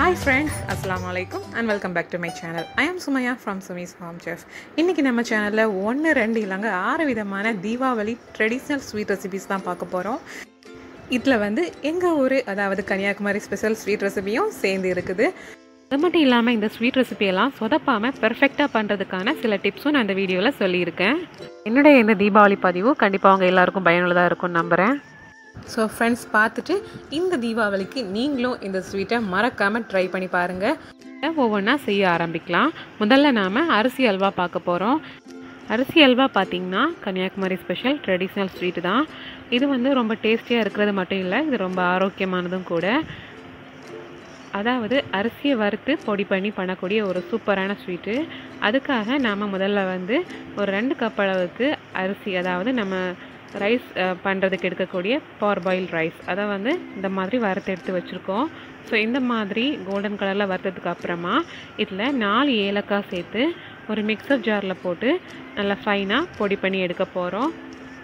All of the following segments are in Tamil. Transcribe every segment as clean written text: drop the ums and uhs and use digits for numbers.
Hi friends, Assalamu alaikum and welcome back to my channel. I am Sumaya from Sumi's Home Chef. இன்னைக்கு நம்ம சேனல்ல 1 2 இல்லங்க 6 விதமான தீபாவளி ட்ரெடிஷனல் ஸ்வீட் ரெசிபீஸ் தான் பார்க்க போறோம். இதுல வந்து எங்க ஊரு அதாவது கன்னியாகுமரி ஸ்பெஷல் ஸ்வீட் ரெசிபியும் சேர்ந்து இருக்குது. அது மட்டும் இல்லாமல் இந்த ஸ்வீட் ரெசிபியெல்லாம் சொதப்பாமல் பெர்ஃபெக்டாக பண்ணுறதுக்கான சில டிப்ஸும் நான் இந்த வீடியோவில் சொல்லியிருக்கேன். என்னுடைய இந்த தீபாவளி பதிவு கண்டிப்பாக அவங்க எல்லாருக்கும் பயனுள்ளதாக இருக்கும்னு நம்புகிறேன். ஸோ ஃப்ரெண்ட்ஸ், பார்த்துட்டு இந்த தீபாவளிக்கு நீங்களும் இந்த ஸ்வீட்டை மறக்காமல் ட்ரை பண்ணி பாருங்கள். ஒவ்வொன்றா செய்ய ஆரம்பிக்கலாம். முதல்ல நாம் அரிசி அல்வா பார்க்க போகிறோம். அரிசி அல்வா பார்த்திங்கன்னா கன்னியாகுமரி ஸ்பெஷல் ட்ரெடிஷ்னல் ஸ்வீட்டு தான். இது வந்து ரொம்ப டேஸ்டியாக இருக்கிறது மட்டும் இல்லை, இது ரொம்ப ஆரோக்கியமானதும் கூட. அதாவது அரிசியை வறுத்து பொடி பண்ணி பண்ணக்கூடிய ஒரு சூப்பரான ஸ்வீட்டு. அதுக்காக நாம் முதல்ல வந்து ஒரு 2 கப் அளவுக்கு அரிசி, அதாவது நம்ம ரைஸ் பண்ணுறதுக்கு எடுக்கக்கூடிய பார்பாயில் ரைஸ், அதை வந்து இந்த மாதிரி வறுத்து எடுத்து வச்சுருக்கோம். ஸோ இந்த மாதிரி கோல்டன் கலரில் வறுத்ததுக்கு அப்புறமா இதில் 4 ஏலக்காய் சேர்த்து ஒரு மிக்சர் ஜாரில் போட்டு நல்லா ஃபைனாக பொடி பண்ணி எடுக்க போகிறோம்.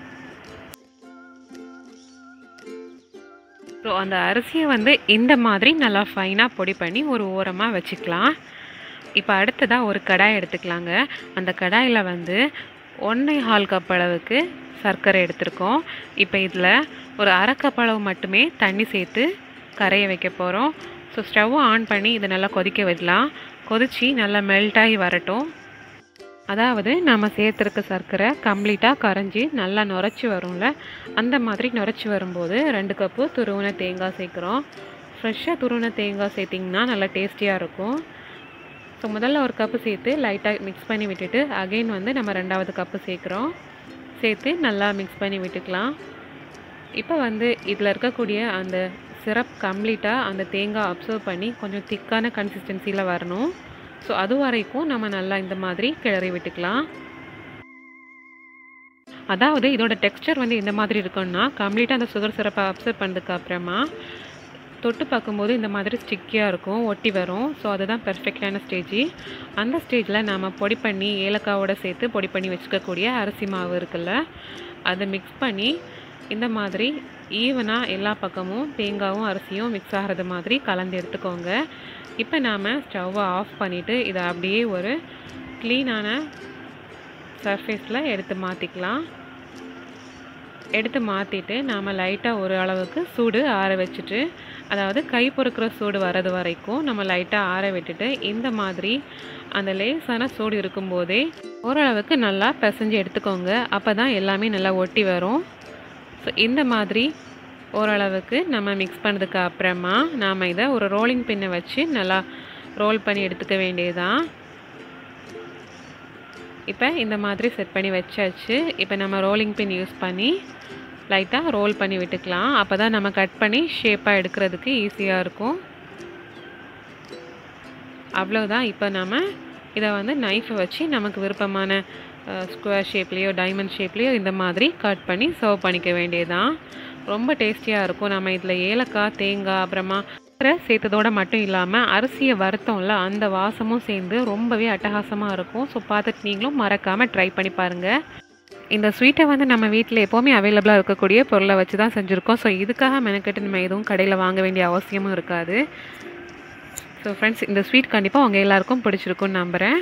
ஸோ அந்த அரிசியை வந்து இந்த மாதிரி நல்லா ஃபைனாக பொடி பண்ணி ஒரு ஓரமாக வச்சுக்கலாம். இப்போ அடுத்ததாக ஒரு கடாய் எடுத்துக்கலாங்க. அந்த கடாயில் வந்து 1.25 கப் அளவுக்கு சர்க்கரை எடுத்துருக்கோம். இப்போ இதில் ஒரு 1/2 கப் அளவு மட்டுமே தண்ணி சேர்த்து கரைய வைக்க போகிறோம். ஸோ ஸ்டவ்வை ஆன் பண்ணி இதை நல்லா கொதிக்க விடலாம். கொதித்து நல்லா மெல்ட்டாகி வரட்டும். அதாவது நம்ம சேர்த்துருக்க சர்க்கரை கம்ப்ளீட்டாக கரைஞ்சி நல்லா நுரைச்சி வரும்ல, அந்த மாதிரி நுரைச்சி வரும்போது 2 கப்பு துருவின தேங்காய் சேர்க்குறோம். ஃப்ரெஷ்ஷாக துருவின தேங்காய் சேர்த்திங்கன்னா நல்லா டேஸ்டியாக இருக்கும். ஸோ முதல்ல ஒரு கப்பு சேர்த்து லைட்டாக மிக்ஸ் பண்ணி விட்டுட்டு அகெயின் வந்து நம்ம 2வது கப்பு சேர்க்குறோம். சேர்த்து நல்லா மிக்ஸ் பண்ணி விட்டுக்கலாம். இப்போ வந்து இதில் இருக்கக்கூடிய அந்த சிரப் கம்ப்ளீட்டாக அந்த தேங்காய் அப்சர்வ் பண்ணி கொஞ்சம் திக்கான கன்சிஸ்டன்சியில் வரணும். ஸோ அது வரைக்கும் நம்ம நல்லா இந்த மாதிரி கிளறி விட்டுக்கலாம். அதாவது இதோட டெக்ஸ்டர் வந்து இந்த மாதிரி இருக்குன்னா கம்ப்ளீட்டாக அந்த சுகர் சிரப்பை அப்சர்வ் பண்ணதுக்கு அப்புறமா தொட்டு பார்க்கும்போது இந்த மாதிரி ஸ்டிக்கியாக இருக்கும், ஒட்டி வரும். ஸோ அதுதான் பெர்ஃபெக்டான ஸ்டேஜ். அந்த ஸ்டேஜில் நாம் பொடி பண்ணி ஏலக்காவோட சேர்த்து பொடி பண்ணி வச்சுக்கக்கூடிய அரிசி மாவு இருக்குல்ல, அதை மிக்ஸ் பண்ணி இந்த மாதிரி ஈவனாக எல்லா பக்கமும் தேங்காயும் அரிசியும் மிக்ஸ் ஆகிறது மாதிரி கலந்து எடுத்துக்கோங்க. இப்போ நாம் ஸ்டவ்வை ஆஃப் பண்ணிவிட்டு இதை அப்படியே ஒரு க்ளீனான சர்ஃபேஸில் எடுத்து மாற்றிக்கலாம். எடுத்து மாற்றிட்டு நாம் லைட்டாக ஒரு அளவுக்கு சூடு ஆற வச்சுட்டு, அதாவது கை பொறுக்கிற சூடு வர்றது வரைக்கும் நம்ம லைட்டாக ஆற விட்டுட்டு இந்த மாதிரி அந்த லேசான சூடு இருக்கும்போதே ஓரளவுக்கு நல்லா பிசைஞ்சு எடுத்துக்கோங்க. அப்போ தான் எல்லாமே நல்லா ஒட்டி வரும். ஸோ இந்த மாதிரி ஓரளவுக்கு நம்ம மிக்ஸ் பண்ணதுக்கு அப்புறமா நாம் இதை ஒரு ரோலிங் பின்னை வச்சு நல்லா ரோல் பண்ணி எடுத்துக்க வேண்டியதுதான். இப்போ இந்த மாதிரி செட் பண்ணி வச்சாச்சு. இப்போ நம்ம ரோலிங் பின் யூஸ் பண்ணி லைட்டாக ரோல் பண்ணி விட்டுக்கலாம். அப்போ தான் நம்ம கட் பண்ணி ஷேப்பாக எடுக்கிறதுக்கு ஈஸியாக இருக்கும். அவ்வளோதான். இப்போ நம்ம இதை வந்து நைஃபை வச்சு நமக்கு விருப்பமான ஸ்கொயர் ஷேப்லேயோ டைமண்ட் ஷேப்லேயோ இந்த மாதிரி கட் பண்ணி சர்வ் பண்ணிக்க வேண்டியதுதான். ரொம்ப டேஸ்டியாக இருக்கும். நம்ம இதில் ஏலக்காய் தேங்காய் அப்புறமா சேர்த்ததோடு மட்டும் இல்லாமல் அரிசியை வறுத்தோம்ல, அந்த வாசமும் சேர்ந்து ரொம்பவே அட்டகாசமாக இருக்கும். ஸோ பார்த்துட்டு நீங்களும் மறக்காமல் ட்ரை பண்ணி பாருங்கள். இந்த ஸ்வீட்டை வந்து நம்ம வீட்டில் எப்போவுமே அவைலபிளாக இருக்கக்கூடிய பொருளை வச்சு தான் செஞ்சுருக்கோம். ஸோ இதுக்காக மெனக்கெட்டு நம்ம எதுவும் கடையில் வாங்க வேண்டிய அவசியமும் இருக்காது. ஸோ ஃப்ரெண்ட்ஸ், இந்த ஸ்வீட் கண்டிப்பாக உங்கள் எல்லாருக்கும் பிடிச்சிருக்குன்னு நம்புகிறேன்.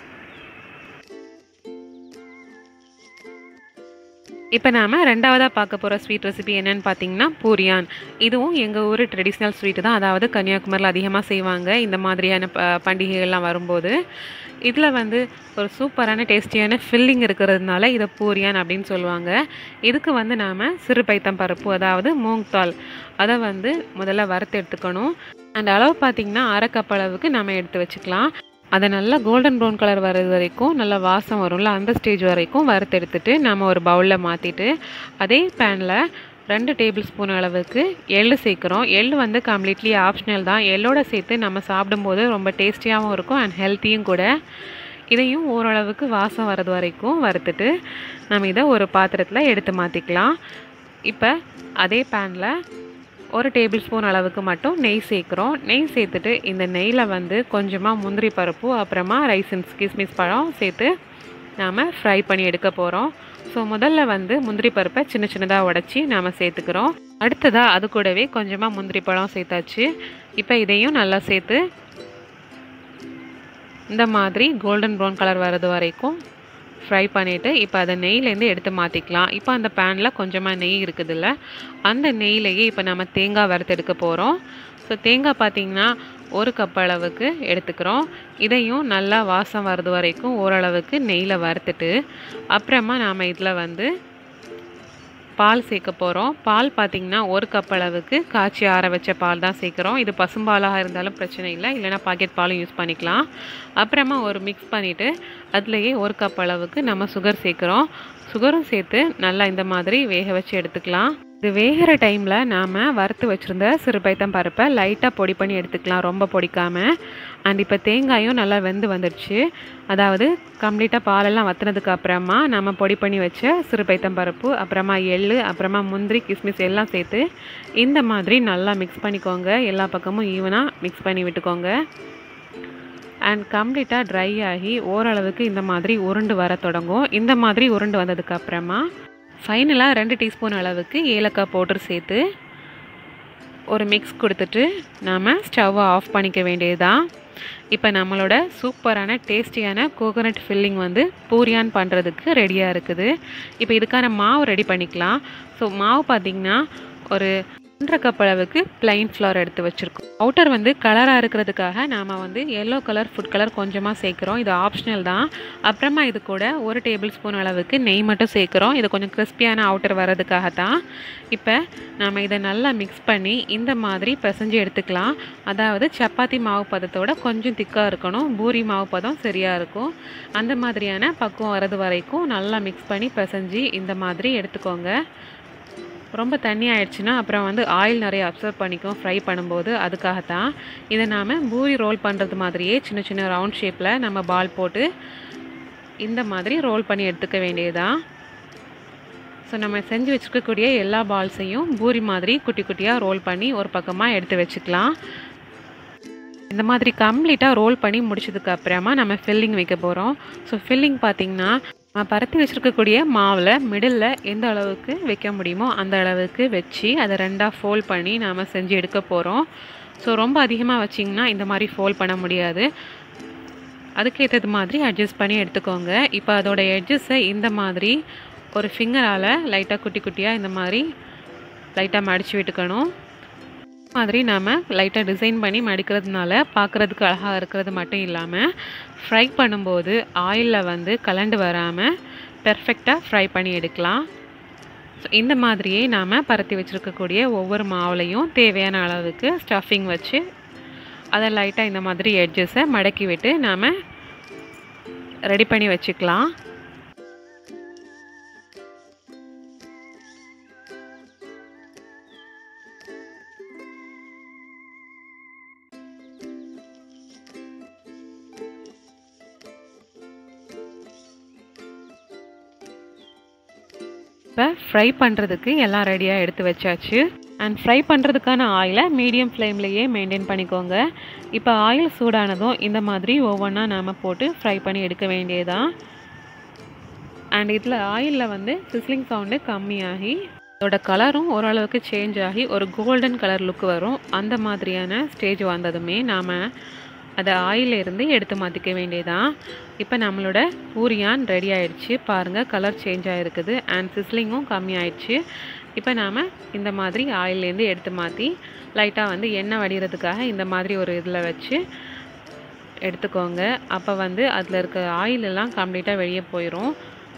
இப்போ நாம் 2வதாக பார்க்க போகிற ஸ்வீட் ரெசிபி என்னென்னு பார்த்தீங்கன்னா பூரியான். இதுவும் எங்கள் ஊர் ட்ரெடிஷ்னல் ஸ்வீட்டு தான். அதாவது கன்னியாகுமரியில் அதிகமாக செய்வாங்க இந்த மாதிரியான பண்டிகைகள்லாம் வரும்போது. இதில் வந்து ஒரு சூப்பரான டேஸ்டியான ஃபில்லிங் இருக்கிறதுனால இதை பூரியான் அப்படின்னு சொல்லுவாங்க. இதுக்கு வந்து நாம் சிறு பைத்தம் பருப்பு, அதாவது மூங் தால், அதை வந்து முதல்ல வறுத்து எடுத்துக்கணும். அந்த அளவு பார்த்திங்கன்னா 1/2 கப் அளவுக்கு நம்ம எடுத்து வச்சுக்கலாம். அதை நல்லா கோல்டன் ப்ரௌன் கலர் வர்றது வரைக்கும் நல்லா வாசம் வரும்ல, அந்த ஸ்டேஜ் வரைக்கும் வறுத்து எடுத்துகிட்டு நம்ம ஒரு பவுலில் மாற்றிட்டு அதே பேனில் 2 டேபிள் ஸ்பூன் அளவுக்கு எள்ளு சேர்க்குறோம். எள்ளு வந்து கம்ப்ளீட்லி ஆப்ஷனல் தான். எள்ளோட சேர்த்து நம்ம சாப்பிடும்போது ரொம்ப டேஸ்டியாகவும் இருக்கும் அண்ட் ஹெல்த்தியும் கூட. இதையும் ஓரளவுக்கு வாசம் வர்றது வரைக்கும் வறுத்துட்டு நம்ம இதை ஒரு பாத்திரத்தில் எடுத்து மாற்றிக்கலாம். இப்போ அதே பேனில் 1 டேபிள் ஸ்பூன் அளவுக்கு மட்டும் நெய் சேர்க்குறோம். நெய் சேர்த்துட்டு இந்த நெய்யில் வந்து கொஞ்சமாக முந்திரி பருப்பு அப்புறமா ரைசன்ஸ் கிஸ்மிஸ் பழம் சேர்த்து நாம் ஃப்ரை பண்ணி எடுக்க போகிறோம். ஸோ முதல்ல வந்து முந்திரி பருப்பை சின்ன சின்னதாக உடச்சி நாம் சேர்த்துக்கிறோம். அடுத்ததாக அது கூடவே கொஞ்சமாக முந்திரி பழம் சேர்த்தாச்சு. இப்போ இதையும் நல்லா சேர்த்து இந்த மாதிரி கோல்டன் ப்ரௌன் கலர் வர்றது வரைக்கும் ஃப்ரை பண்ணிவிட்டு இப்போ அதை நெய்லேருந்து எடுத்து மாற்றிக்கலாம். இப்போ அந்த பேனில் கொஞ்சமாக நெய் இருக்குதுல்ல, அந்த நெய்லேயே இப்போ நம்ம தேங்காய் வறுத்து எடுக்க போகிறோம். ஸோ தேங்காய் பார்த்திங்கன்னா 1 கப் அளவுக்கு எடுத்துக்கிறோம். இதையும் நல்லா வாசம் வர்றது வரைக்கும் ஓரளவுக்கு நெய்யில் வறுத்துட்டு அப்புறமா நாம் இதில் வந்து பால் சேர்க்க போகிறோம். பால் பார்த்திங்கன்னா 1 கப் அளவுக்கு காய்ச்சி ஆற வச்ச பால் தான் சேர்க்குறோம். இது பசும்பாலாக இருந்தாலும் பிரச்சனை இல்லை, இல்லைனா பாக்கெட் பாலும் யூஸ் பண்ணிக்கலாம். அப்புறமா ஒரு மிக்ஸ் பண்ணிவிட்டு அதுலேயே 1 கப் அளவுக்கு நம்ம சுகர் சேர்க்குறோம். சுகரும் சேர்த்து நல்லா இந்த மாதிரி வேக வச்சு எடுத்துக்கலாம். இது வேகிற டைமில் நாம் வறுத்து வச்சுருந்த சிறுபைத்தம் பருப்பை லைட்டாக பொடி பண்ணி எடுத்துக்கலாம், ரொம்ப பொடிக்காமல். அண்ட் இப்போ தேங்காயும் நல்லா வெந்து வந்துடுச்சு. அதாவது கம்ப்ளீட்டாக பாலெல்லாம் வற்றினதுக்கு அப்புறமா நம்ம பொடி பண்ணி வச்ச சிறுபைத்தம் பருப்பு, அப்புறமா எள்ளு, அப்புறமா முந்திரி, கிஸ்மிஸ் எல்லாம் சேர்த்து இந்த மாதிரி நல்லா மிக்ஸ் பண்ணிக்கோங்க. எல்லா பக்கமும் ஈவனாக மிக்ஸ் பண்ணி விட்டுக்கோங்க. அண்ட் கம்ப்ளீட்டாக ட்ரை ஆகி ஓரளவுக்கு இந்த மாதிரி உருண்டு வர தொடங்கும். இந்த மாதிரி உருண்டு வந்ததுக்கப்புறமா ஃபைனலாக 2 டீஸ்பூன் அளவுக்கு ஏலக்காய் பவுடர் சேர்த்து ஒரு மிக்ஸ் கொடுத்துட்டு நாம் ஸ்டவ்வை ஆஃப் பண்ணிக்க வேண்டியதுதான். இப்போ நம்மளோட சூப்பரான டேஸ்டியான கோகோனட் ஃபில்லிங் வந்து பூரியான் பண்ணுறதுக்கு ரெடியாக இருக்குது. இப்போ இதுக்கான மாவு ரெடி பண்ணிக்கலாம். ஸோ மாவு பார்த்திங்கன்னா ஒரு 1.5 கப் அளவுக்கு பிளைன் ஃப்ளவர் எடுத்து வச்சுருக்கோம். அவுட்டர் வந்து கலராக இருக்கிறதுக்காக நாம் வந்து எல்லோ கலர் ஃபுட் கலர் கொஞ்சமாக சேர்க்குறோம். இது ஆப்ஷனல் தான். அப்புறமா இது கூட 1 டேபிள் ஸ்பூன் அளவுக்கு நெய் மட்டும் சேர்க்குறோம். இது கொஞ்சம் கிறிஸ்பியான அவுட்டர் வர்றதுக்காக தான். இப்போ நாம் இதை நல்லா மிக்ஸ் பண்ணி இந்த மாதிரி பிசைஞ்சு எடுத்துக்கலாம். அதாவது சப்பாத்தி மாவு பதத்தோட கொஞ்சம் திக்காக இருக்கணும், பூரி மாவு பதம் சரியாக இருக்கும். அந்த மாதிரியான பக்குவம் வர்றது வரைக்கும் நல்லா மிக்ஸ் பண்ணி பிசைஞ்சு இந்த மாதிரி எடுத்துக்கோங்க. ரொம்ப தண்ணி ஆயிடுச்சுன்னா அப்புறம் வந்து ஆயில் நிறைய அப்சர்வ் பண்ணிக்கும் ஃப்ரை பண்ணும்போது. அதுக்காகத்தான் இதை நாம் பூரி ரோல் பண்ணுறது மாதிரியே சின்ன சின்ன ரவுண்ட் ஷேப்பில் நம்ம பால் போட்டு இந்த மாதிரி ரோல் பண்ணி எடுத்துக்க வேண்டியதுதான். ஸோ நம்ம செஞ்சு வச்சுருக்கக்கூடிய எல்லா பால்ஸையும் பூரி மாதிரி குட்டி குட்டியாக ரோல் பண்ணி ஒரு பக்கமாக எடுத்து வச்சுக்கலாம். இந்த மாதிரி கம்ப்ளீட்டாக ரோல் பண்ணி முடிச்சதுக்கு அப்புறமா நம்ம ஃபில்லிங் வைக்க போகிறோம். ஸோ ஃபில்லிங் பார்த்திங்கன்னா பரத்தி வச்சுருக்கக்கூடிய மாவில் மிடில் எந்த அளவுக்கு வைக்க முடியுமோ அந்த அளவுக்கு வச்சு அதை 2ஆக ஃபோல்ட் பண்ணி நாம் செஞ்சு எடுக்க போகிறோம். ஸோ ரொம்ப அதிகமாக வச்சிங்கன்னா இந்த மாதிரி ஃபோல்ட் பண்ண முடியாது, அதுக்கேற்றது மாதிரி அட்ஜஸ்ட் பண்ணி எடுத்துக்கோங்க. இப்போ அதோட எட்ஜஸை இந்த மாதிரி ஒரு ஃபிங்கரால் லைட்டாக குட்டி குட்டியாக இந்த மாதிரி லைட்டாக மடித்து விட்டுக்கணும். மாதிரி நாம் லைட்டாக டிசைன் பண்ணி மடிக்கிறதுனால பார்க்குறதுக்கு அழகாக இருக்கிறது மட்டும் இல்லாமல் ஃப்ரை பண்ணும்போது ஆயிலில் வந்து கலண்டு வராமல் பெர்ஃபெக்டாக ஃப்ரை பண்ணி எடுக்கலாம். ஸோ இந்த மாதிரியே நாம் பரத்தி வச்சுருக்கக்கூடிய ஒவ்வொரு மாவுலையும் தேவையான அளவுக்கு ஸ்டஃபிங் வச்சு அதை லைட்டாக இந்த மாதிரி எட்ஜஸை மடக்கி விட்டு நாம் ரெடி பண்ணி வச்சுக்கலாம். இப்போ ஃப்ரை பண்ணுறதுக்கு எல்லாம் ரெடியாக எடுத்து வச்சாச்சு. அண்ட் ஃப்ரை பண்ணுறதுக்கான ஆயிலை மீடியம் ஃப்ளேம்லேயே மெயின்டைன் பண்ணிக்கோங்க. இப்போ ஆயில் சூடானதும் இந்த மாதிரி ஒவ்வொன்றா நாம் போட்டு ஃப்ரை பண்ணி எடுக்க வேண்டியதான். அண்ட் இதில் ஆயிலில் வந்து சிஸ்லிங் சவுண்டு கம்மியாகி அதோட கலரும் ஓரளவுக்கு சேஞ்ச் ஆகி ஒரு கோல்டன் கலர் லுக் வரும். அந்த மாதிரியான ஸ்டேஜ் வந்ததுமே நாம் அதை ஆயிலிருந்து எடுத்து மாற்றிக்க வேண்டியதான். இப்போ நம்மளோட பூரியான் ரெடி ஆகிடுச்சு. பாருங்கள், கலர் சேஞ்ச் ஆகிருக்குது அண்ட் சிஸ்லிங்கும் கம்மி ஆயிடுச்சு. இப்போ நாம் இந்த மாதிரி ஆயிலேருந்து எடுத்து மாற்றி லைட்டாக வந்து எண்ணெய் வடிகிறதுக்காக இந்த மாதிரி ஒரு இதில் வச்சு எடுத்துக்கோங்க. அப்போ வந்து அதில் இருக்க ஆயிலெல்லாம் கம்ப்ளீட்டாக வெளியே போயிடும்.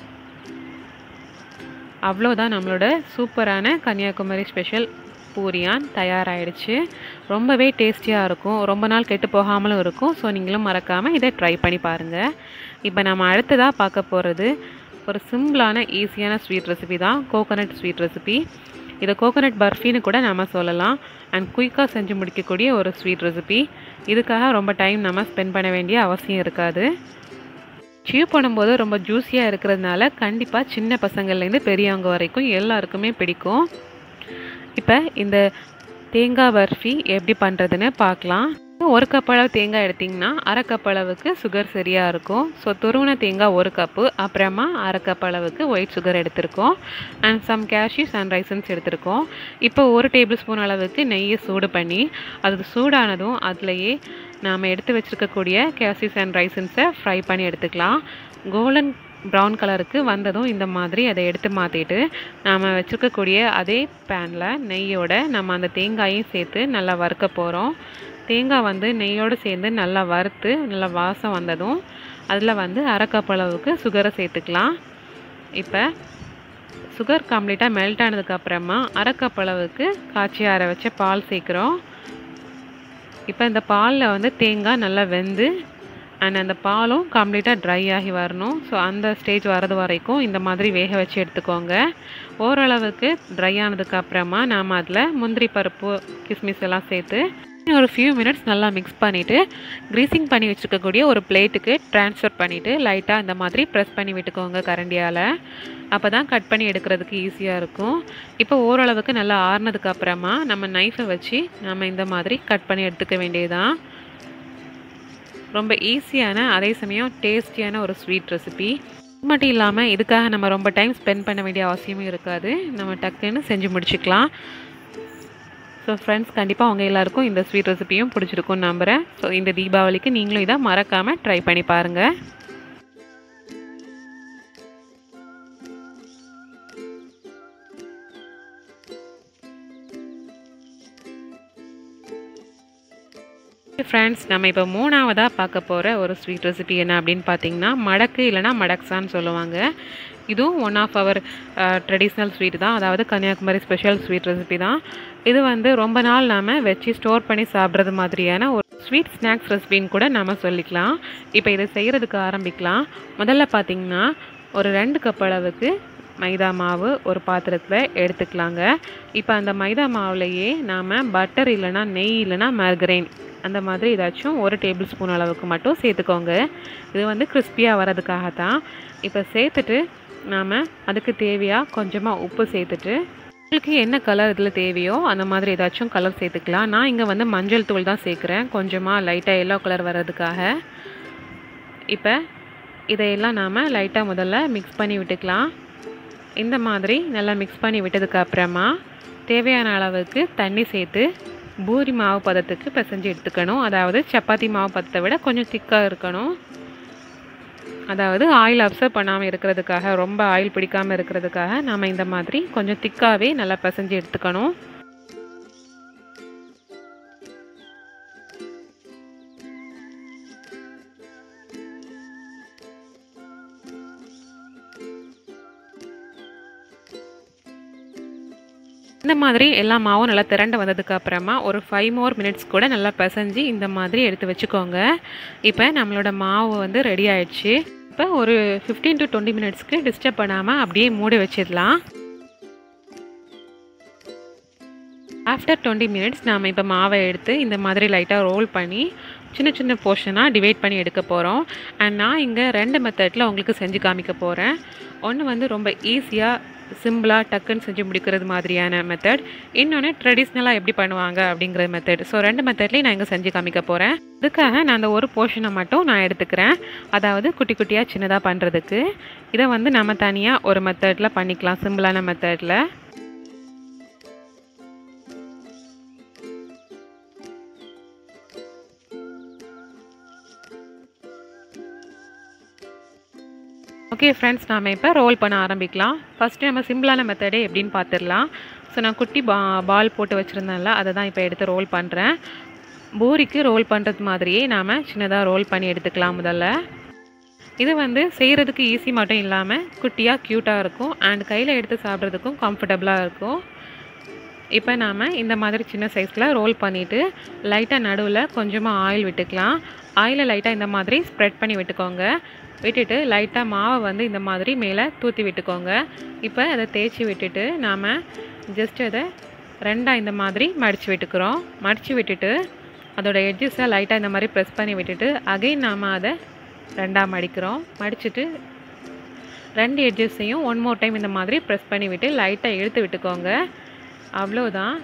அவ்வளோதான், நம்மளோட சூப்பரான கன்னியாகுமரி ஸ்பெஷல் பூரியான் தயாராகிடுச்சு. ரொம்பவே டேஸ்டியாக இருக்கும், ரொம்ப நாள் கெட்டு போகாமலும் இருக்கும். ஸோ நீங்களும் மறக்காமல் இதை ட்ரை பண்ணி பாருங்கள். இப்போ நம்ம அடுத்ததாக பார்க்க போகிறது ஒரு சிம்பிளான ஈஸியான ஸ்வீட் ரெசிபி தான், கோகோனட் ஸ்வீட் ரெசிபி. இதை கோகோனட் பர்ஃபின்னு கூட நம்ம சொல்லலாம். அண்ட் குயிக்காக செஞ்சு முடிக்கக்கூடிய ஒரு ஸ்வீட் ரெசிபி. இதுக்காக ரொம்ப டைம் நம்ம ஸ்பெண்ட் பண்ண வேண்டிய அவசியம் இருக்காது. சீவ் பண்ணும்போது ரொம்ப ஜூஸியாக இருக்கிறதுனால கண்டிப்பாக சின்ன பசங்கள்லேருந்து பெரியவங்க வரைக்கும் எல்லாருக்குமே பிடிக்கும். இப்போ இந்த தேங்காய் பர்ஃபி எப்படி பண்ணுறதுன்னு பார்க்கலாம். 1 கப் அளவு தேங்காய் எடுத்திங்கன்னா அரை கப் அளவுக்கு சுகர் சரியாக இருக்கும். ஸோ துருவின தேங்காய் 1 கப்பு, அப்புறமா அரை கப் அளவுக்கு ஒயிட் சுகர் எடுத்திருக்கோம். And some cashews and raisins எடுத்திருக்கோம். இப்போ 1 டேபிள் ஸ்பூன் அளவுக்கு நெய்யை சூடு பண்ணி அது சூடானதும் அதுலேயே நாம் எடுத்து வச்சுருக்கக்கூடிய கேஷ்யூஸ் அண்ட் ரைசன்ஸை ஃப்ரை பண்ணி எடுத்துக்கலாம். கோல்டன் ப்ரௌன் கலருக்கு வந்ததும் இந்த மாதிரி அதை எடுத்து மாற்றிட்டு நாம் வச்சுருக்கக்கூடிய அதே பேனில் நெய்யோட நம்ம அந்த தேங்காயும் சேர்த்து நல்லா வறுக்க போகிறோம். தேங்காய் வந்து நெய்யோடு சேர்ந்து நல்லா வறுத்து நல்லா வாசம் வந்ததும் அதில் வந்து அரை கப் அளவுக்கு சுகரை சேர்த்துக்கலாம். இப்போ சுகர் கம்ப்ளீட்டாக மெல்ட் ஆனதுக்கப்புறமா அரை கப் அளவுக்கு காய்ச்சி ஆற வச்ச பால் சேர்க்குறோம். இப்போ இந்த பாலில் வந்து தேங்காய் நல்லா வெந்து அண்ட் அந்த பாலும் கம்ப்ளீட்டாக ட்ரை ஆகி வரணும். ஸோ அந்த ஸ்டேஜ் வரது வரைக்கும் இந்த மாதிரி வேக வச்சு எடுத்துக்கோங்க. ஓரளவுக்கு ட்ரை ஆனதுக்கப்புறமா நாம் அதில் முந்திரி பருப்பு கிஸ்மிஸ் எல்லாம் சேர்த்து ஒரு ஃபியூ மினிட்ஸ் நல்லா மிக்ஸ் பண்ணிவிட்டு க்ரீசிங் பண்ணி வச்சுருக்கக்கூடிய ஒரு பிளேட்டுக்கு ட்ரான்ஸ்ஃபர் பண்ணிவிட்டு லைட்டாக இந்த மாதிரி ப்ரெஸ் பண்ணி விட்டுக்கோங்க கரண்டியால். அப்போ தான் கட் பண்ணி எடுக்கிறதுக்கு ஈஸியாக இருக்கும். இப்போ ஓரளவுக்கு நல்லா ஆறுனதுக்கப்புறமா நம்ம நைஃபை வச்சு நம்ம இந்த மாதிரி கட் பண்ணி எடுத்துக்க வேண்டியதுதான். ரொம்ப ஈஸியான அதே சமயம் டேஸ்டியான ஒரு ஸ்வீட் ரெசிபி. இது மட்டும் இல்லாமல் இதுக்காக நம்ம ரொம்ப டைம் ஸ்பெண்ட் பண்ண வேண்டிய அவசியமும் இருக்காது. நம்ம டக்குன்னு செஞ்சு முடிச்சுக்கலாம். ஸோ ஃப்ரெண்ட்ஸ், கண்டிப்பாக அவங்க எல்லாருக்கும் இந்த ஸ்வீட் ரெசிபியும் பிடிச்சிருக்கும்னு நம்புகிறேன். ஸோ இந்த தீபாவளிக்கு நீங்களும் இதை மறக்காமல் ட்ரை பண்ணி பாருங்கள். ஃப்ரெண்ட்ஸ், நம்ம இப்போ 3ஆவதாக பார்க்க போகிற ஒரு ஸ்வீட் ரெசிபி என்ன அப்படின்னு பார்த்தீங்கன்னா மடக்கு இல்லைனா மடக்ஸான்னு சொல்லுவாங்க. இதுவும் one of our traditional sweet தான். அதாவது கன்னியாகுமரி ஸ்பெஷல் ஸ்வீட் ரெசிபி தான். இது வந்து ரொம்ப நாள் நாம் வச்சு ஸ்டோர் பண்ணி சாப்பிட்றது மாதிரியான ஒரு ஸ்வீட் ஸ்நாக்ஸ் ரெசிபின்னு கூட நம்ம சொல்லிக்கலாம். இப்போ இதை செய்கிறதுக்கு ஆரம்பிக்கலாம். முதல்ல பார்த்திங்கன்னா ஒரு 2 கப் அளவுக்கு மைதா மாவு ஒரு பாத்திரத்தில் எடுத்துக்கலாங்க. இப்போ அந்த மைதா மாவுலையே நாம் பட்டர் இல்லைனா நெய் இல்லைனா மார்கரைன் அந்த மாதிரி ஏதாச்சும் 1 டேபிள் ஸ்பூன் அளவுக்கு மட்டும் சேர்த்துக்கோங்க. இது வந்து கிறிஸ்பியாக வரதுக்காக தான். இப்போ சேர்த்துட்டு நாம் அதுக்கு தேவையாக கொஞ்சமாக உப்பு சேர்த்துட்டு உங்களுக்கு என்ன கலர் இதில் தேவையோ அந்த மாதிரி ஏதாச்சும் கலர் சேர்த்துக்கலாம். நான் இங்கே வந்து மஞ்சள் தூள் தான் சேர்க்குறேன், கொஞ்சமாக லைட்டாக எல்லோ கலர் வர்றதுக்காக. இப்போ இதையெல்லாம் நாம் லைட்டாக முதல்ல மிக்ஸ் பண்ணி விட்டுக்கலாம். இந்த மாதிரி நல்லா மிக்ஸ் பண்ணி விட்டதுக்கு அப்புறமா தேவையான அளவுக்கு தண்ணி சேர்த்து பூரி மாவு பதத்துக்கு பிசைஞ்சு எடுத்துக்கணும். அதாவது சப்பாத்தி மாவு பதத்தை விட கொஞ்சம் திக்காக இருக்கணும். அதாவது ஆயில் அப்சர்வ் பண்ணாமல் இருக்கிறதுக்காக, ரொம்ப ஆயில் பிடிக்காமல் இருக்கிறதுக்காக நாம் இந்த மாதிரி கொஞ்சம் திக்காகவே நல்லா பிசைஞ்சு எடுத்துக்கணும். இந்த மாதிரி எல்லா மாவும் நல்லா திரண்டு வந்ததுக்கு அப்புறமா ஒரு 5 more minutes கூட நல்லா பிசைஞ்சு இந்த மாதிரி எடுத்து வச்சுக்கோங்க. இப்போ நம்மளோட மாவு வந்து ரெடி ஆயிடுச்சு. இப்போ ஒரு 15 to 20 minutesக்கு டிஸ்டர்ப் பண்ணாமல் அப்படியே மூடி வச்சிடலாம். ஆஃப்டர் 20 minutes நாம் இப்போ மாவை எடுத்து இந்த மாதிரி லைட்டாக ரோல் பண்ணி சின்ன சின்ன போர்ஷனாக டிவைட் பண்ணி எடுக்க போகிறோம். அண்ட் நான் இங்கே 2 மெத்தடில் உங்களுக்கு செஞ்சு காமிக்க போகிறேன். ஒன்று வந்து ரொம்ப ஈஸியாக சிம்பிளாக டக்குன்னு செஞ்சு முடிக்கிறது மாதிரியான மெத்தட், இன்னொன்று ட்ரெடிஷ்னலாக எப்படி பண்ணுவாங்க அப்படிங்கிற மெத்தட். ஸோ 2 மெத்தட்லேயும் நான் இங்கே செஞ்சு காமிக்க போகிறேன். அதுக்காக நான் அந்த ஒரு போர்ஷனை மட்டும் நான் எடுத்துக்கிறேன். அதாவது குட்டி குட்டியாக சின்னதாக பண்ணுறதுக்கு. இதை வந்து நம்ம தனியாக ஒரு மெத்தடில் பண்ணிக்கலாம், சிம்பிளான மெத்தடில். ஓகே ஃப்ரெண்ட்ஸ், நாம் இப்போ ரோல் பண்ண ஆரம்பிக்கலாம். ஃபஸ்ட்டு நம்ம சிம்பிளான மெத்தடே எப்படின்னு பார்த்துடலாம். ஸோ நான் குட்டி பால் போட்டு வச்சுருந்தேன்ல, அதை தான் இப்போ எடுத்து ரோல் பண்ணுறேன். பூரிக்கு ரோல் பண்ணுறது மாதிரியே நாம் சின்னதாக ரோல் பண்ணி எடுத்துக்கலாம் முதல்ல. இது வந்து செய்கிறதுக்கு ஈஸி மட்டும் இல்லாமல் குட்டியாக க்யூட்டாக இருக்கும் அண்ட் கையில் எடுத்து சாப்பிட்றதுக்கும் கம்ஃபர்டபுளாக இருக்கும். இப்போ நாம் இந்த மாதிரி சின்ன சைஸில் ரோல் பண்ணிவிட்டு லைட்டாக நடுவில் கொஞ்சமாக ஆயில் விட்டுக்கலாம். ஆயிலை லைட்டாக இந்த மாதிரி ஸ்ப்ரெட் பண்ணி விட்டுக்கோங்க. விட்டுட்டு லைட்டாக மாவை வந்து இந்த மாதிரி மேலே தூற்றி விட்டுக்கோங்க. இப்போ அதை தேய்ச்சி விட்டுட்டு நாம் ஜஸ்ட் அதை ரெண்டாக இந்த மாதிரி மடித்து விட்டுக்கிறோம். மடித்து விட்டுட்டு அதோடய எட்ஜஸை லைட்டாக இந்த மாதிரி ப்ரெஸ் பண்ணி விட்டுட்டு அகைன் நாம் அதை ரெண்டாக மடிக்கிறோம். மடிச்சுட்டு 2 எட்ஜஸையும் 1 more டைம் இந்த மாதிரி ப்ரெஸ் பண்ணி விட்டு லைட்டாக இழுத்து விட்டுக்கோங்க. அவ்வளோதான்.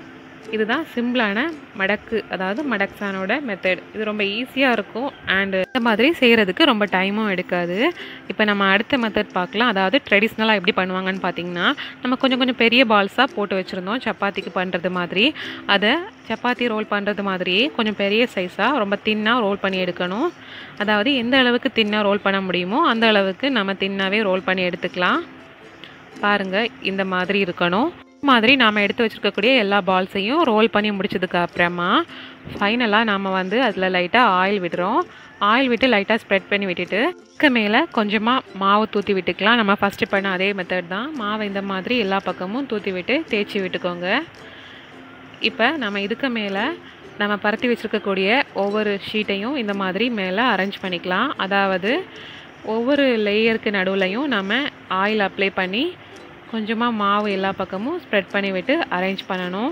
இதுதான் சிம்பிளான மடக்கு, அதாவது மடக்சானோட மெத்தட். இது ரொம்ப ஈஸியாக இருக்கும் அண்டு இந்த மாதிரி செய்கிறதுக்கு ரொம்ப டைமும் எடுக்காது. இப்போ நம்ம அடுத்த மெத்தட் பார்க்கலாம். அதாவது ட்ரெடிஷ்னலாக எப்படி பண்ணுவாங்கன்னு பார்த்தீங்கன்னா, நம்ம கொஞ்சம் கொஞ்சம் பெரிய பால்ஸாக போட்டு வச்சுருந்தோம் சப்பாத்திக்கு பண்ணுறது மாதிரி. அதை சப்பாத்தி ரோல் பண்ணுறது மாதிரியே கொஞ்சம் பெரிய சைஸாக ரொம்ப தின்னாக ரோல் பண்ணி எடுக்கணும். அதாவது எந்த அளவுக்கு தின்னாக ரோல் பண்ண முடியுமோ அந்த அளவுக்கு நம்ம தின்னாகவே ரோல் பண்ணி எடுத்துக்கலாம். பாருங்கள், இந்த மாதிரி இருக்கணும். மாதிரி நாம் எடுத்து வச்சுருக்கக்கூடிய எல்லா பால்ஸையும் ரோல் பண்ணி முடிச்சதுக்கு அப்புறமா ஃபைனலாக நாம் வந்து அதில் லைட்டாக ஆயில் விடுறோம். ஆயில் விட்டு லைட்டாக ஸ்ப்ரெட் பண்ணி விட்டுட்டு இதுக்கு மேலே கொஞ்சமாக மாவு தூற்றி விட்டுக்கலாம். நம்ம ஃபஸ்ட்டு பண்ண அதே மெத்தட் தான். மாவை இந்த மாதிரி எல்லா பக்கமும் தூற்றி விட்டு தேய்ச்சி விட்டுக்கோங்க. இப்போ நம்ம இதுக்கு மேலே நம்ம பரத்தி வச்சுருக்கக்கூடிய ஒவ்வொரு ஷீட்டையும் இந்த மாதிரி மேலே அரேஞ்ச் பண்ணிக்கலாம். அதாவது ஒவ்வொரு லேயருக்கு நடுவுலையும் நம்ம ஆயில் அப்ளை பண்ணி கொஞ்சமாக மாவு எல்லா பக்கமும் ஸ்ப்ரெட் பண்ணி விட்டு அரேஞ்ச் பண்ணணும்.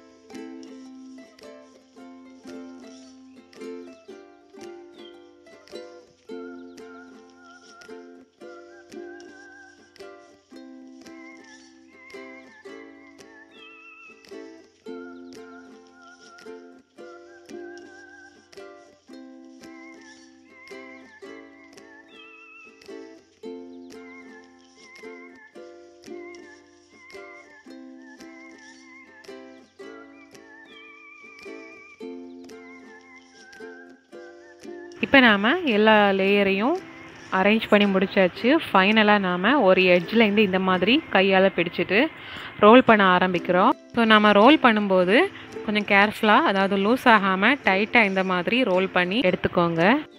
இப்போ நாம் எல்லா லேயரையும் அரேஞ்ச் பண்ணி முடிச்சாச்சு. ஃபைனலாக நாம் ஒரு எட்ஜ்லேருந்து இந்த மாதிரி கையால் பிடிச்சிட்டு ரோல் பண்ண ஆரம்பிக்கிறோம். ஸோ நம்ம ரோல் பண்ணும்போது கொஞ்சம் கேர்ஃபுல்லாக, அதாவது லூஸ் ஆகாமல் டைட்டாக இந்த மாதிரி ரோல் பண்ணி எடுத்துக்கோங்க.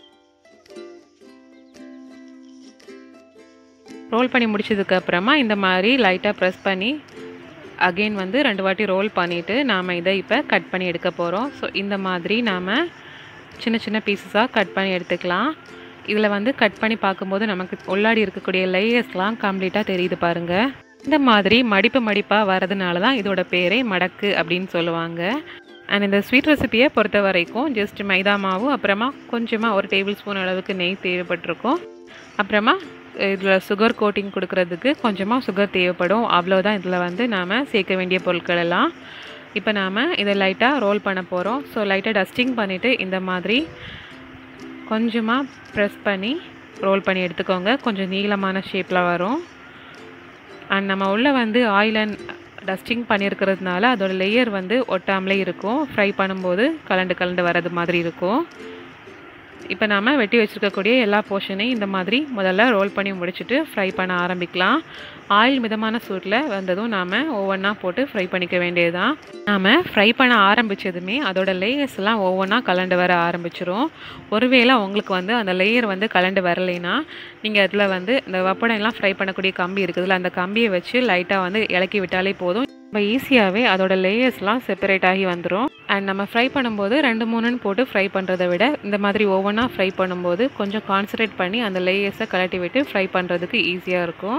ரோல் பண்ணி முடிச்சதுக்கப்புறமா இந்த மாதிரி லைட்டாக ப்ரெஸ் பண்ணி அகெயின் வந்து 2 வாட்டி ரோல் பண்ணிவிட்டு நாம் இதை இப்போ கட் பண்ணி எடுக்க போகிறோம். ஸோ இந்த மாதிரி நாம் சின்ன சின்ன பீசஸாக கட் பண்ணி எடுத்துக்கலாம். இதில் வந்து கட் பண்ணி பார்க்கும்போது நமக்கு உள்ளாடி இருக்கக்கூடிய லேயர்ஸ்லாம் கம்ப்ளீட்டாக தெரியுது பாருங்கள். இந்த மாதிரி மடிப்பாக வரதுனால தான் இதோட பேரே மடக்கு அப்படின்னு சொல்லுவாங்க. அண்ட் இந்த ஸ்வீட் ரெசிபியை பொறுத்த வரைக்கும் ஜஸ்ட் மைதா மாவு, அப்புறமா கொஞ்சமாக ஒரு டேபிள் ஸ்பூன் அளவுக்கு நெய் தேவைப்பட்டிருக்கும். அப்புறமா இதில் சுகர் கோட்டிங் கொடுக்கறதுக்கு கொஞ்சமாக சுகர் தேவைப்படும். அவ்வளோதான் இதில் வந்து நாம் சேர்க்க வேண்டிய பொருட்கள் எல்லாம். இப்போ நாம் இதை லைட்டாக ரோல் பண்ண போகிறோம். ஸோ லைட்டாக டஸ்டிங் பண்ணிவிட்டு இந்த மாதிரி கொஞ்சமாக ப்ரெஸ் பண்ணி ரோல் பண்ணி எடுத்துக்கோங்க. கொஞ்சம் நீளமான ஷேப்பில் வரும். அண்ட் நம்ம உள்ளே வந்து ஆயில் அண்ட் டஸ்டிங் பண்ணியிருக்கிறதுனால அதோட லேயர் வந்து ஒட்டாமலே இருக்கும். ஃப்ரை பண்ணும்போது கலண்டு வர்றது மாதிரி இருக்கும். இப்போ நாம் வெட்டி வச்சுருக்கக்கூடிய எல்லா போர்ஷனையும் இந்த மாதிரி முதல்ல ரோல் பண்ணி முடிச்சுட்டு ஃப்ரை பண்ண ஆரம்பிக்கலாம். ஆயில் மிதமான சூட்டில் வந்ததும் நாம் ஒவ்வொன்றா போட்டு ஃப்ரை பண்ணிக்க வேண்டியதுதான். நாம் ஃப்ரை பண்ண ஆரம்பித்ததுமே அதோட லேயர்ஸ்லாம் ஒவ்வொன்றா கலண்டு வர ஆரம்பிச்சிரும். ஒருவேளை உங்களுக்கு வந்து அந்த லேயர் வந்து கலண்டு வரலைன்னா நீங்கள் அதில் வந்து இந்த வப்படம் எல்லாம் ஃப்ரை பண்ணக்கூடிய கம்பி இருக்குதுல்ல, அந்த கம்பியை வச்சு லைட்டாக வந்து இலக்கி விட்டாலே போதும். ரொம்ப ஈஸியாகவே அதோட லேயர்ஸ்லாம் செப்பரேட் ஆகி வந்துடும். அண்ட் நம்ம ஃப்ரை பண்ணும்போது 2-3ன்னு போட்டு ஃப்ரை பண்ணுறதை விட இந்த மாதிரி ஒவ்வொன்றா ஃப்ரை பண்ணும்போது கொஞ்சம் கான்சன்ட்ரேட் பண்ணி அந்த லேயர்ஸை கலட்டி விட்டு ஃப்ரை பண்ணுறதுக்கு ஈஸியாக இருக்கும்.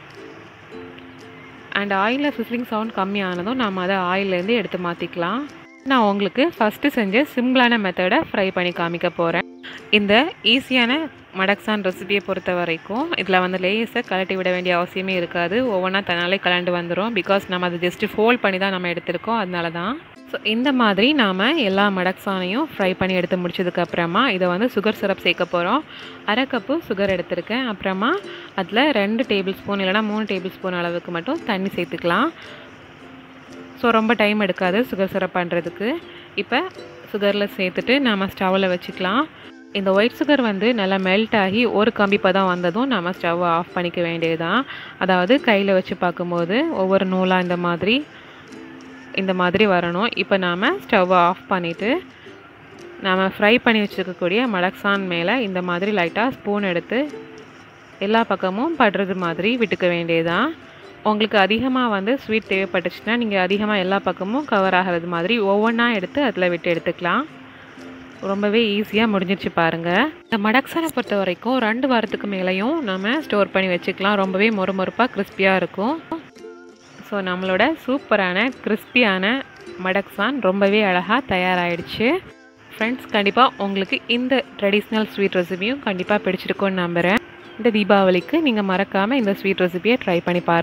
அண்ட் ஆயிலில் சிஸ்லிங் சவுண்ட் கம்மியானதும் நம்ம அதை ஆயிலேருந்து எடுத்து மாற்றிக்கலாம். நான் உங்களுக்கு ஃபஸ்ட்டு செஞ்ச சிம்பிளான மெத்தடை ஃப்ரை பண்ணி காமிக்க போகிறேன். இந்த ஈஸியான மடக்சான் ரெசிபியை பொறுத்த வரைக்கும் இதில் வந்து லேயர்ஸை கலட்டி விட வேண்டிய அவசியமே இருக்காது. ஒவ்வொன்றா தன்னாலே கலண்டு வந்துடும். பிகாஸ் நம்ம அதை ஜஸ்ட்டு ஃபோல்ட் பண்ணி தான் நம்ம எடுத்திருக்கோம், அதனால தான். ஸோ இந்த மாதிரி நாம் எல்லா மடக்சானையும் ஃப்ரை பண்ணி எடுத்து முடிச்சதுக்கப்புறமா இதை வந்து சுகர் சிரப் சேர்க்க போகிறோம். 1/2 கப்பு சுகர் எடுத்திருக்கேன். அப்புறமா அதில் 2 டேபிள் ஸ்பூன் இல்லைனா 3 டேபிள் ஸ்பூன் அளவுக்கு மட்டும் தண்ணி சேர்த்துக்கலாம். ஸோ ரொம்ப டைம் எடுக்காது சுகர் சிரப் பண்ணுறதுக்கு. இப்போ சுகரில் சேர்த்துட்டு நம்ம ஸ்டவ்வில் வச்சுக்கலாம். இந்த ஒயிட் சுகர் வந்து நல்லா மெல்ட் ஆகி ஒரு கம்பி பதம் வந்ததும் நம்ம ஸ்டவ்வை ஆஃப் பண்ணிக்க வேண்டியதுதான். அதாவது கையில் வச்சு பார்க்கும்போது ஒவ்வொரு நூலாக இந்த மாதிரி வரணும். இப்போ நாம் ஸ்டவ்வை ஆஃப் பண்ணிவிட்டு நம்ம ஃப்ரை பண்ணி வச்சுருக்கக்கூடிய மடக்சான் மேலே இந்த மாதிரி லைட்டாக ஸ்பூன் எடுத்து எல்லா பக்கமும் படுறது மாதிரி விட்டுக்க வேண்டியதுதான். உங்களுக்கு அதிகமாக வந்து ஸ்வீட் தேவைப்பட்டுச்சுன்னா நீங்கள் அதிகமாக எல்லா பக்கமும் கவர் ஆகிறது மாதிரி ஒவ்வொன்றா எடுத்து அதில் விட்டு எடுத்துக்கலாம். ரொம்பவே ஈஸியாக முடிஞ்சிருச்சு பாருங்கள். இந்த மடக்சானை பொறுத்த வரைக்கும் 2 வாரத்துக்கு மேலேயும் நம்ம ஸ்டோர் பண்ணி வச்சுக்கலாம். ரொம்பவே மொறுமொறுப்பாக கிறிஸ்பியாக இருக்கும். ஸோ நம்மளோட சூப்பரான கிறிஸ்பியான மடக்சான் ரொம்பவே அழகாக தயாராகிடுச்சு. ஃப்ரெண்ட்ஸ், கண்டிப்பாக உங்களுக்கு இந்த ட்ரெடிஷ்னல் ஸ்வீட் ரெசிபியும் கண்டிப்பாக பிடிச்சிருக்கும்னு நம்புகிறேன். இந்த தீபாவளிக்கு நீங்கள் மறக்காமல் இந்த ஸ்வீட் ரெசிபியை ட்ரை பண்ணி பாருங்கள்.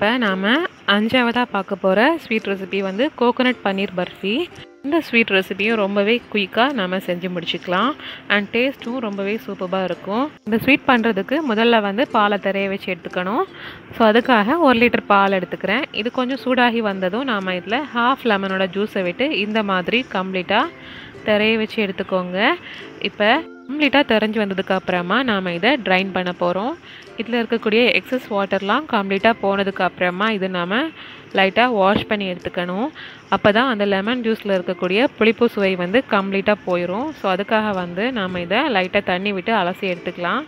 இப்போ நாம் 5ஆவதாக பார்க்க போகிற ஸ்வீட் ரெசிபி வந்து கோகோனட் பன்னீர் பர்ஃபி. இந்த ஸ்வீட் ரெசிபியும் ரொம்பவே குயிக்காக நாம் செஞ்சு முடிச்சுக்கலாம். அண்ட் டேஸ்ட்டும் ரொம்பவே சூப்பராக இருக்கும். இந்த ஸ்வீட் பண்ணுறதுக்கு முதல்ல வந்து பாலை திரைய வச்சு எடுத்துக்கணும். ஸோ அதுக்காக 1 லிட்டர் பால் எடுத்துக்கிறேன். இது கொஞ்சம் சூடாகி வந்ததும் நாம் இதில் ஹாஃப் லெமனோட ஜூஸை விட்டு இந்த மாதிரி கம்ப்ளீட்டாக திரைய வச்சு எடுத்துக்கோங்க. இப்போ கம்ப்ளீட்டாக தெரிஞ்சு வந்ததுக்கு அப்புறமா நாம் இதை ட்ரைன் பண்ண போகிறோம். இதில் இருக்கக்கூடிய எக்ஸஸ் வாட்டர்லாம் கம்ப்ளீட்டாக போனதுக்கு அப்புறமா இது நாம் லைட்டாக வாஷ் பண்ணி எடுத்துக்கணும். அப்போ தான் அந்த லெமன் ஜூஸில் இருக்கக்கூடிய புளிப்பு சுவை வந்து கம்ப்ளீட்டாக போயிடும். ஸோ அதுக்காக வந்து நாம் இதை லைட்டாக தண்ணி விட்டு அலசி எடுத்துக்கலாம்.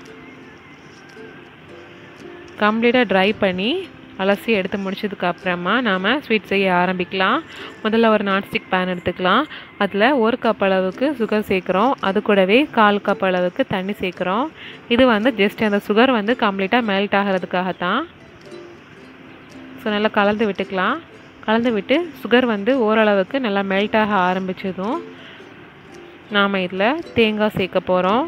கம்ப்ளீட்டாக ட்ரை பண்ணி அலசி எடுத்து முடிச்சதுக்கு அப்புறமா நாம் ஸ்வீட் செய்ய ஆரம்பிக்கலாம். முதல்ல ஒரு நான்ஸ்டிக் பேன் எடுத்துக்கலாம். அதில் 1 கப் அளவுக்கு சுகர் சேர்க்குறோம். அது கூடவே 1/4 கப் அளவுக்கு தண்ணி சேர்க்குறோம். இது வந்து ஜஸ்ட் அந்த சுகர் வந்து கம்ப்ளீட்டாக மெல்ட் ஆகிறதுக்காகத்தான். ஸோ நல்லா கலந்து விட்டுக்கலாம். கலந்து விட்டு சுகர் வந்து ஓரளவுக்கு நல்லா மெல்ட் ஆக ஆரம்பித்ததும் நாம் இதில் தேங்காய் சேர்க்க போகிறோம்.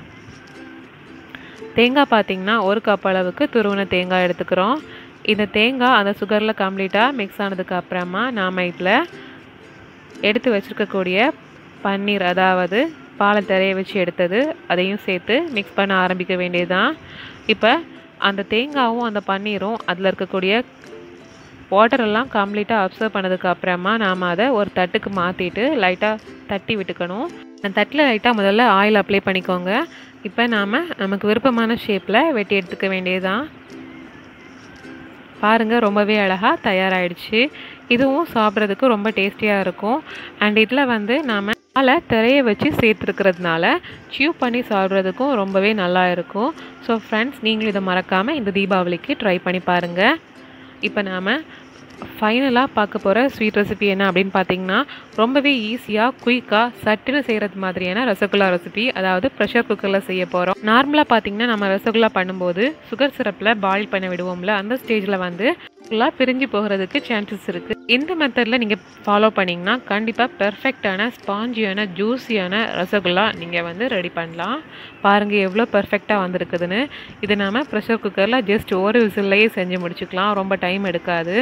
தேங்காய் பார்த்திங்கன்னா 1 கப் அளவுக்கு துருவின தேங்காய் எடுத்துக்கிறோம். இந்த தேங்காய் அந்த சுகரில் கம்ப்ளீட்டாக மிக்ஸ் ஆனதுக்கு அப்புறமா நாம் இதில் எடுத்து வச்சுருக்கக்கூடிய பன்னீர், அதாவது பாலை திரைய வச்சு எடுத்தது, அதையும் சேர்த்து மிக்ஸ் பண்ண ஆரம்பிக்க வேண்டியதுதான். இப்போ அந்த தேங்காயும் அந்த பன்னீரும் அதில் இருக்கக்கூடிய வாட்டரெல்லாம் கம்ப்ளீட்டாக அப்சர்வ் பண்ணதுக்கு அப்புறமா நாம் அதை ஒரு தட்டுக்கு மாற்றிட்டு லைட்டாக தட்டி விட்டுக்கணும். அந்த தட்டில் லைட்டாக முதல்ல ஆயில் அப்ளை பண்ணிக்கோங்க. இப்போ நமக்கு விருப்பமான ஷேப்பில் வெட்டி எடுத்துக்க வேண்டியதுதான். பாருங்கள், ரொம்பவே அழகாக தயாராகிடுச்சு. இதுவும் சாப்பிட்றதுக்கு ரொம்ப டேஸ்டியாக இருக்கும். அண்ட் இதில் வந்து நாம் பாலை திரைய வச்சு சேர்த்துருக்கிறதுனால சியூ பண்ணி சாப்பிட்றதுக்கும் ரொம்பவே நல்லா இருக்கும். ஸோ ஃப்ரெண்ட்ஸ், நீங்களும் இதை மறக்காமல் இந்த தீபாவளிக்கு ட்ரை பண்ணி பாருங்கள். இப்போ நாம் ஃபைனலாக பார்க்க போகிற ஸ்வீட் ரெசிபி என்ன அப்படின்னு பார்த்தீங்கன்னா, ரொம்பவே ஈஸியாக குயிக்காக சட்டுன்னு செய்கிறது மாதிரியான ரசகுல்லா ரெசிபி, அதாவது ப்ரெஷர் குக்கரில் செய்ய போகிறோம். நார்மலாக பார்த்தீங்கன்னா நம்ம ரசகுல்லா பண்ணும்போது சுகர் சிரப்பில் பாயில் பண்ண விடுவோம்ல, அந்த ஸ்டேஜில் வந்து ரசகுல்லா பிரிஞ்சு போகிறதுக்கு சான்சஸ் இருக்குது. இந்த மெத்தடில் நீங்கள் ஃபாலோ பண்ணிங்கன்னா கண்டிப்பாக பெர்ஃபெக்டான ஸ்பாஞ்சியான ஜூஸியான ரசகுல்லா நீங்கள் வந்து ரெடி பண்ணலாம். பாருங்கள் எவ்வளோ பெர்ஃபெக்டாக வந்திருக்குதுன்னு. இது நாம் ப்ரெஷர் குக்கரில் ஜஸ்ட் ஒரு விசில்லையே செஞ்சு முடிச்சுக்கலாம். ரொம்ப டைம் எடுக்காது.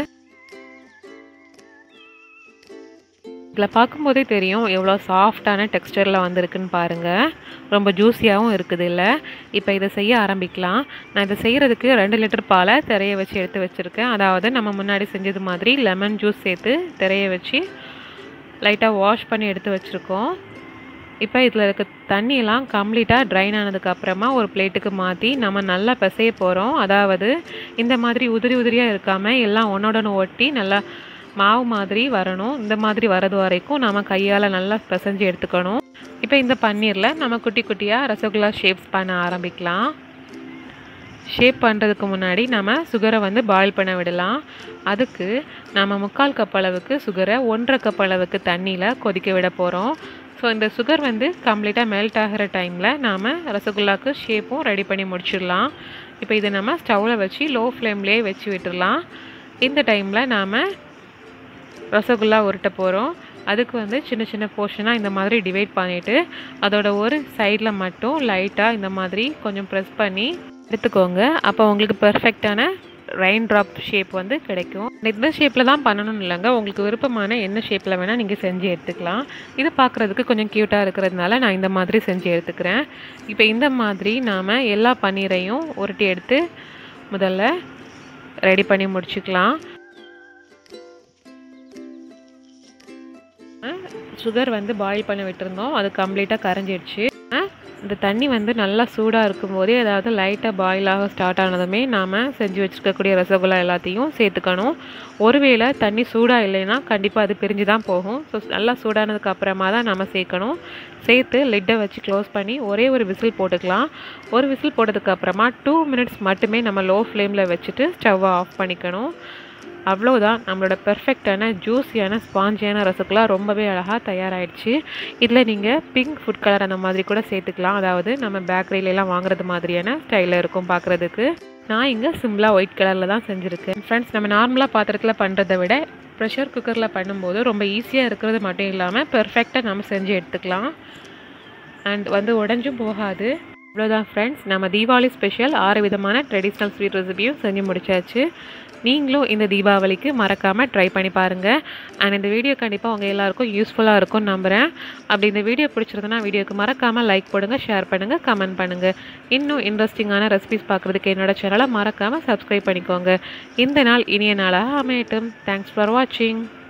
இதில் பார்க்கும்போதே தெரியும் எவ்வளோ சாஃப்டான டெக்ஸ்டரில் வந்திருக்குன்னு பாருங்கள். ரொம்ப ஜூஸியாகவும் இருக்குது இல்லை. இப்போ இதை செய்ய ஆரம்பிக்கலாம். நான் இதை செய்கிறதுக்கு 2 லிட்டர் பாலை திரைய வச்சு எடுத்து வச்சுருக்கேன். அதாவது நம்ம முன்னாடி செஞ்சது மாதிரி லெமன் ஜூஸ் சேர்த்து திரைய வச்சு லைட்டாக வாஷ் பண்ணி எடுத்து வச்சுருக்கோம். இப்போ இதில் இருக்க தண்ணியெல்லாம் கம்ப்ளீட்டாக ட்ரைன் ஆனதுக்கப்புறமா ஒரு பிளேட்டுக்கு மாற்றி நம்ம நல்லா பிசைய போகிறோம். அதாவது இந்த மாதிரி உதிரி உதிரியாக இருக்காமல் எல்லாம் ஒன்றோட ஒட்டி நல்லா மாவு மாதிரி வரணும். இந்த மாதிரி வரது வரைக்கும் நம்ம கையால் நல்லா பிசைஞ்சு எடுத்துக்கணும். இப்போ இந்த பன்னீரில் நம்ம குட்டி குட்டியாக ரசகுல்லா ஷேப்ஸ் பண்ண ஆரம்பிக்கலாம். ஷேப் பண்ணுறதுக்கு முன்னாடி நம்ம சுகரை வந்து பாயில் பண்ண விடலாம். அதுக்கு நம்ம 3/4 கப் அளவுக்கு சுகரை 1/2 கப் அளவுக்கு தண்ணியில் கொதிக்க விட போகிறோம். ஸோ இந்த சுகர் வந்து கம்ப்ளீட்டாக மெல்ட் ஆகிற டைமில் நாம் ரசகுல்லாவுக்கு ஷேப்பும் ரெடி பண்ணி முடிச்சிடலாம். இப்போ இதை நம்ம ஸ்டவ்வில் வச்சு லோ ஃப்ளேம்லேயே வச்சு விட்டுடலாம். இந்த டைமில் நாம் ரசகுல்லா உருட்ட போகிறோம். அதுக்கு வந்து சின்ன சின்ன போர்ஷனாக இந்த மாதிரி டிவைட் பண்ணிவிட்டு அதோட ஒரு சைடில் மட்டும் லைட்டாக இந்த மாதிரி கொஞ்சம் ப்ரெஸ் பண்ணி எடுத்துக்கோங்க. அப்போ உங்களுக்கு பெர்ஃபெக்டான ரெயின் ட்ராப் ஷேப் வந்து கிடைக்கும். இந்த ஷேப்பில் தான் பண்ணணும்னு இல்லைங்க, உங்களுக்கு விருப்பமான என்ன ஷேப்பில் வேணால் நீங்கள் செஞ்சு எடுத்துக்கலாம். இது பார்க்குறதுக்கு கொஞ்சம் க்யூட்டாக இருக்கிறதுனால நான் இந்த மாதிரி செஞ்சு எடுத்துக்கிறேன். இப்போ இந்த மாதிரி நாம் எல்லா பன்னீரையும் உருட்டி எடுத்து முதல்ல ரெடி பண்ணி முடிச்சுக்கலாம். சுகர் வந்து பாயில் பண்ணி விட்டுருந்தோம், அது கம்ப்ளீட்டாக கரைஞ்சிடுச்சு. இந்த தண்ணி வந்து நல்லா சூடாக இருக்கும்போதே, அதாவது லைட்டாக பாயில் ஆக ஸ்டார்ட் ஆனதுமே நாம் செஞ்சு வச்சுருக்கக்கூடிய ரசகுல்லா எல்லாத்தையும் சேர்த்துக்கணும். ஒருவேளை தண்ணி சூடாக இல்லைன்னா கண்டிப்பாக அது பிரிஞ்சு தான் போகும். ஸோ நல்லா சூடானதுக்கு அப்புறமா தான் நம்ம சேர்க்கணும். சேர்த்து லிட்டை வச்சு க்ளோஸ் பண்ணி ஒரே ஒரு விசில் போட்டுக்கலாம். ஒரு விசில் போட்டதுக்கு அப்புறமா 2 மினிட்ஸ் மட்டுமே நம்ம லோ ஃப்ளேமில் வச்சுட்டு ஸ்டவ்வை ஆஃப் பண்ணிக்கணும். அவ்வளோதான், நம்மளோட பெர்ஃபெக்டான ஜூஸியான ஸ்பாஞ்சியான ரசகுல்லா ரொம்பவே அழகாக தயாராகிடுச்சு. இதில் நீங்கள் பிங்க் ஃபுட் கலர் அந்த மாதிரி கூட சேர்த்துக்கலாம். அதாவது நம்ம பேக்கரியிலலாம் வாங்குறது மாதிரியான ஸ்டைலில் இருக்கும் பார்க்குறதுக்கு. நான் இங்கே சிம்பிளாக ஒயிட் கலரில் தான் செஞ்சுருக்கேன். ஃப்ரெண்ட்ஸ், நம்ம நார்மலாக பாத்திரத்தில் பண்ணுறதை விட ப்ரெஷர் குக்கரில் பண்ணும்போது ரொம்ப ஈஸியாக இருக்கிறது மட்டும் இல்லாமல் பெர்ஃபெக்டாக நம்ம செஞ்சு எடுத்துக்கலாம். அண்ட் வந்து உடஞ்சும் போகாது. அவ்வளோதான் ஃப்ரெண்ட்ஸ், நம்ம தீபாவளி ஸ்பெஷல் 6 விதமான ட்ரெடிஷ்னல் ஸ்வீட் ரெசிபியும் செஞ்சு முடிச்சாச்சு. நீங்களும் இந்த தீபாவளிக்கு மறக்காமல் ட்ரை பண்ணி பாருங்கள். அண்ட் இந்த வீடியோ கண்டிப்பாக உங்கள் எல்லாருக்கும் யூஸ்ஃபுல்லாக இருக்கும்னு நம்புகிறேன். அப்படி இந்த வீடியோ பிடிச்சிருந்தனா வீடியோக்கு மறக்காமல் லைக் போடுங்க, ஷேர் பண்ணுங்கள், கமெண்ட் பண்ணுங்கள். இன்னும் இன்ட்ரெஸ்டிங்கான ரெசிபிஸ் பார்க்குறதுக்கு என்னோட சேனலை மறக்காமல் சப்ஸ்கிரைப் பண்ணிக்கோங்க. இந்த நாள் இனிய நாளாக அமையட்டும். தேங்க்ஸ் ஃபார் வாட்சிங்.